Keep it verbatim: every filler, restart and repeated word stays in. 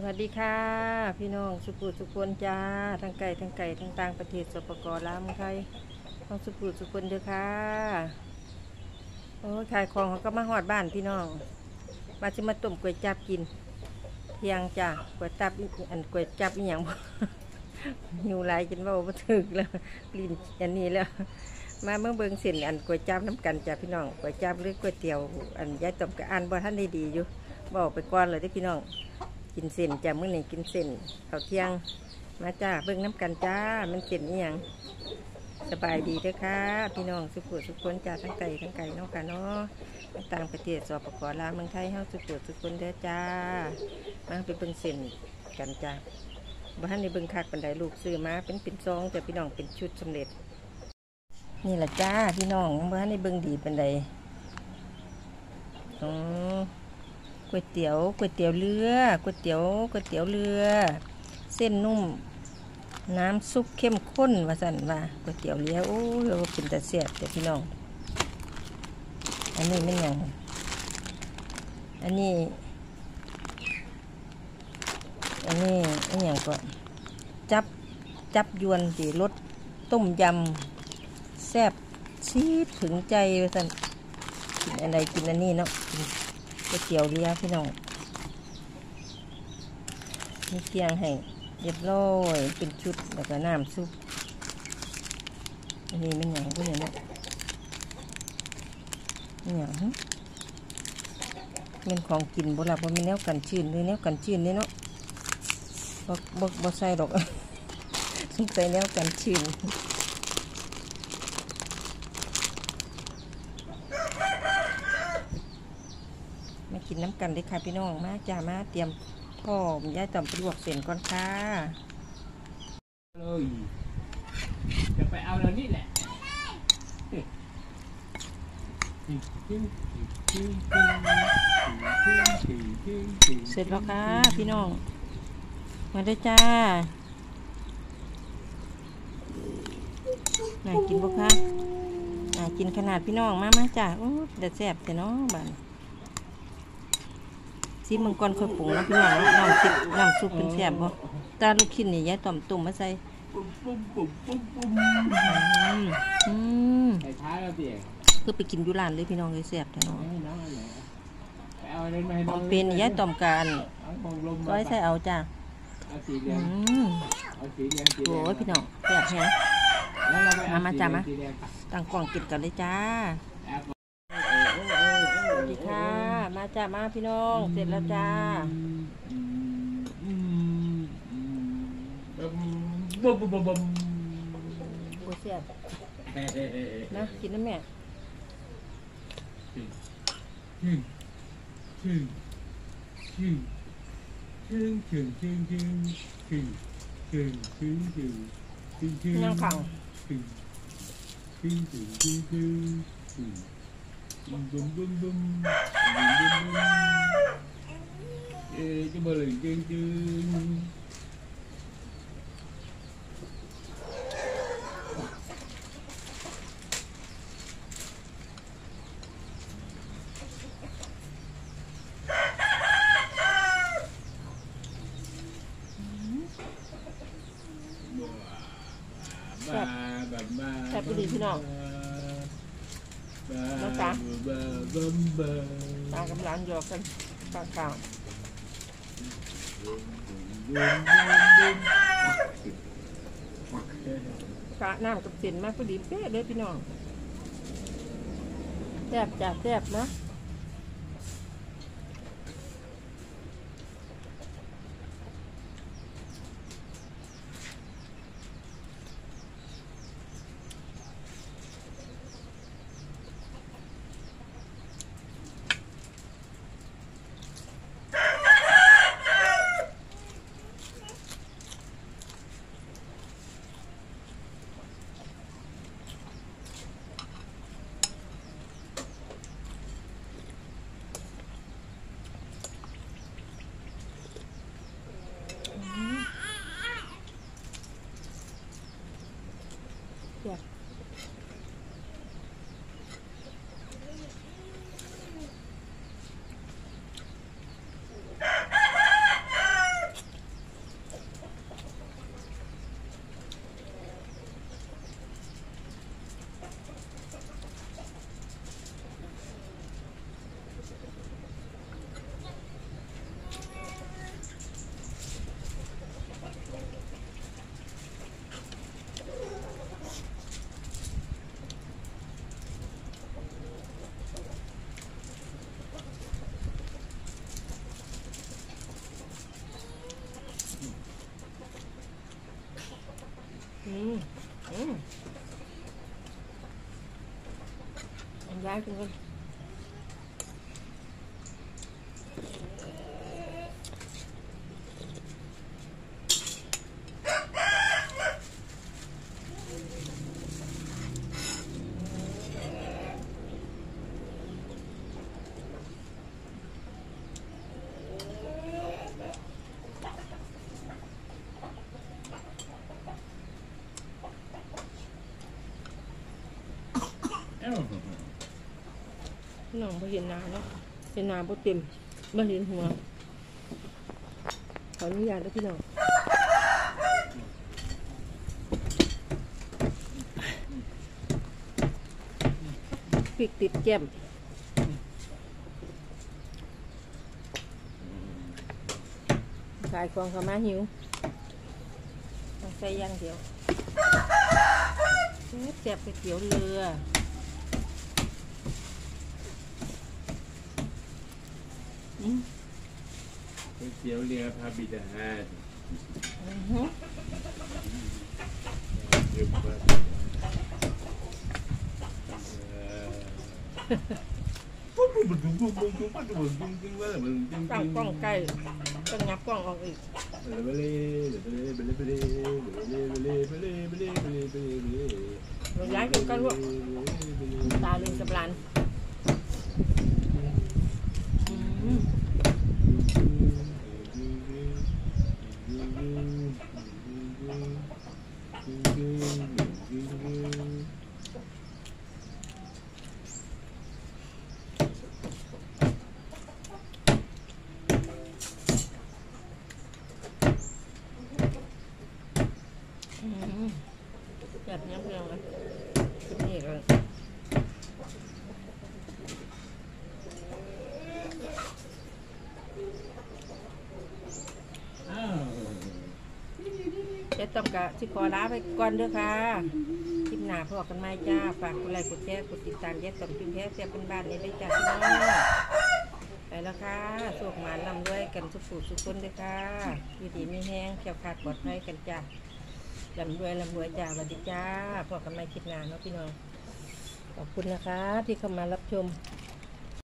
วัสดีค่ะพี่น้องสุขุสุขนจ้าทั้งไก่ทั้งไก่ทั้งต่างประเทศสปปลาวเมืองไทยต้องสุขุสุขนเด้อค่ะโอ้ขายของเขาก็มาหอดบ้านพี่น้องมาจะมาต้มก๋วยจับกินเที่ยงจ้าก๋วยจับอันก๋วยจับอีหยังหิวหลายกินว่าบ่ถึกแล้วลิ้นอันนี้แล้วมาเมื่อเบิ่งเส้นอันก๋วยจับน้ำกันจ้าพี่น้องก๋วยจับหรือก๋วยเตี๋ยวอันยายต้มกับอันบ่ท่านได้ดีอยู่บอกไปก่อนเลยที่พี่น้องกินเส้นจ้ามื้อนี้กินเส้นข้าวเที่ยงมาจ้าเบิ่งน้ำกันจ้ามันเส้นนี่ยังสบายดีเด้อค่ะพี่น้องสุขุสุขคนจ้าทั้งไก่ทั้งไก่น้องค่ะเนาะต่างประเทศสปปลาวเมืองไทยเฮาสุขุสุขคนเด้อจ้ามาไปเบิ่งเส้นกันจ้าบ้านในเบิ่งคักบันไดลูกซื้อมาเป็นเป็นซองจ้าพี่น้องเป็นชุดสำเร็จนี่แหละจ้าพี่น้องบ้านในเบิ่งดีบันไดอ๋อก๋วยเตี๋ยวก๋วยเตี๋ยวเรือก๋วยเตี๋ยวก๋วยเตี๋ยวเรือเส้นนุ่มน้ำซุปเข้มข้นว่าสั่นว่าก๋วยเตี๋ยวเรือโอ้ยเป็นแต่เสียบแต่พี่น้องอันนี้ไม่ยังอันนี้อันนี้อันอย่างก่อนจับจับยวนสีรสต้มยำแซ่บชีดถึงใจว่าสั่นกินอะไรกินอันนี้เนาะก๋วยเตี๋ยวเรือพี่น้องมีเตียงให้เรียบร้อยเป็นชุดแล้วก็น้ำซุปอันนี้มันอย่างพวกนี้เนาะมันอย่างเป็นของกินโบราณมันเป็นแนวกันชื้นเลยแนวกันชื้นนี่เนาะบกบกบกใส่ดอกใส่แนวกันชื้นมากินน้ำกันเลยค่ะพี่น้องมาจ้ามาเตรียมพ่อย่าต่อมไปลวกเส้นก่อนค่ะเลยจะไปเอาเรานี่แหละเสร็จแล้วค่ะพี่น้องมาได้จ้าน่ากินบ่คะน่ากินขนาดพี่น้องมามาจ้าโอ้เด็ดแซ่บแต่เนาะบ้านซีมังกรค่อยปรุงนะพี่น้องน้ำซุปน้ำซุปเป็นแซ่บบ่ตาลูกชิ้นนี่ยายต่อมตุ่มมาใส่ปุ๊บปุ๊บปุ๊บปุ๊บปุ๊บอืมใส่ท้ายแล้วเปียกคือไปกินอยู่ร้านเลยพี่น้องเลยแซ่บแต่เนาะไปเอาเล่นมาให้น้องเป็นยายต่อมการก็ให้ใส่เอาจ้าเอาสีเหลืองเอาสีเหลืองสีแดงโอ้ยพี่น้องแซ่บแฮะมามาจ้ามาตั้งกล่องกินกันเลยจ้าสวัสดีค่ะมาจ้ามาพี่น้องเสร็จแล้วจ้าบึ้มบึ้มบึ้มบึ้มโอ้เสียบนะกินนะแม่ชึ่งชึ่งชึ่งชึ่งชึ่งชึ่งชึ่งชึ่งชึ่งชึ่งชึ่งชึ่งชึ่งยังขังชึ่งชึ่งชึ่งชึ่งชึ่งชึ่งบึ้มบึ้มบึ้มบึ้มบึ้มบึ้มบึ้มเอ๊ะจะมาเลยจึงจึงแซ่บดีพี่น้องน้องตาตากำลังหยอกกันปากกาวกะน้ำกับเส้นมากพอดีเป๊ะเลยพี่น้องแซ่บจ้าแซ่บนะายๆทุกคนพี่น้องบ่เห็นหน้าเนาะเห็นหน้าบ่เต็มบ่เห็นหัวขออนุญาตด้วยพี่น้องพริกติดแก้มขายของเขามาหิวต้องใส่อย่างเดียวแซ่บก๋วยเตี๋ยวเรืออืมก๋วยเตี๋ยวเรือพาบิดาฮาดอือฮึเดี๋ยวมาปุ๊บปุ๊บปุ๊บปุ๊บปุ๊บปุ๊บปุ๊บปุ๊บปุ๊บปุ๊บว่าอะไรมันจริงตั้งกล้องใกล้ต้องงับกล้องออกอีกเบลเบลเบลเบลเบลเบลเบลเบลเบลเบลเบลเบลเบลเบลเบลเราย้ายกันกันลูกตาลืมสำรานอืมแบบนี้เพื่อนเลยเป็นเหตุเลยจะต้องกะสิขอลาไปก่อนเด้อค่ะคลิปหน้าพบกันใหม่จ้าฝากกดไลค์กดแชร์กดติดตามแยกต่อมพิมพ์แท้เสียเป็นบ้านนี้ได้จ้าพี่น้องไปแล้วค่ะสวกหมานนำด้วยกันสุขสุขสุขคนด้วยค่ะอยู่ดีไม่แห้งแขวขาดปลอดภัยกันจ้าลำรวยลำรวยจ้าสวัสดีจ้าพบกันใหม่คลิปหน้าเนาะพี่น้องขอบคุณนะคะที่เข้ามารับชม